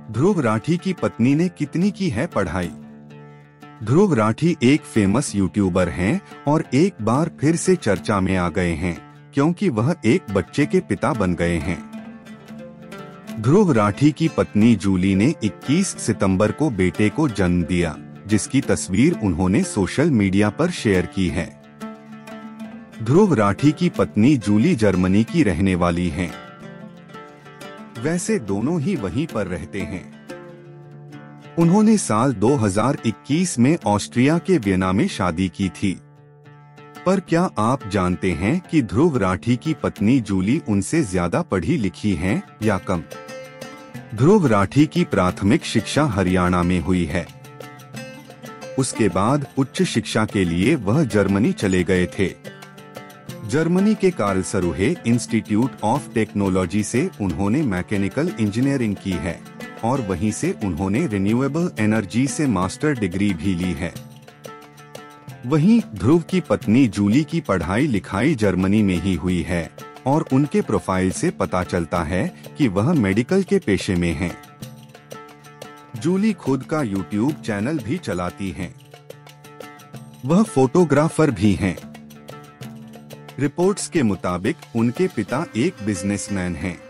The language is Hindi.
ध्रुव राठी की पत्नी ने कितनी की है पढ़ाई। ध्रुव राठी एक फेमस यूट्यूबर हैं और एक बार फिर से चर्चा में आ गए हैं क्योंकि वह एक बच्चे के पिता बन गए हैं। ध्रुव राठी की पत्नी जूली ने 21 सितंबर को बेटे को जन्म दिया, जिसकी तस्वीर उन्होंने सोशल मीडिया पर शेयर की है। ध्रुव राठी की पत्नी जूली जर्मनी की रहने वाली हैं। वैसे दोनों ही वहीं पर रहते हैं। उन्होंने साल 2021 में ऑस्ट्रिया के वियना में शादी की थी। पर क्या आप जानते हैं कि ध्रुव राठी की पत्नी जूली उनसे ज्यादा पढ़ी लिखी हैं या कम? ध्रुव राठी की प्राथमिक शिक्षा हरियाणा में हुई है। उसके बाद उच्च शिक्षा के लिए वह जर्मनी चले गए थे। जर्मनी के कार्लसरूहे इंस्टीट्यूट ऑफ टेक्नोलॉजी से उन्होंने मैकेनिकल इंजीनियरिंग की है और वहीं से उन्होंने रिन्यूएबल एनर्जी से मास्टर डिग्री भी ली है। वहीं ध्रुव की पत्नी जूली की पढ़ाई लिखाई जर्मनी में ही हुई है और उनके प्रोफाइल से पता चलता है कि वह मेडिकल के पेशे में हैं। जूली खुद का यूट्यूब चैनल भी चलाती हैं। वह फोटोग्राफर भी हैं। रिपोर्ट्स के मुताबिक उनके पिता एक बिजनेसमैन हैं।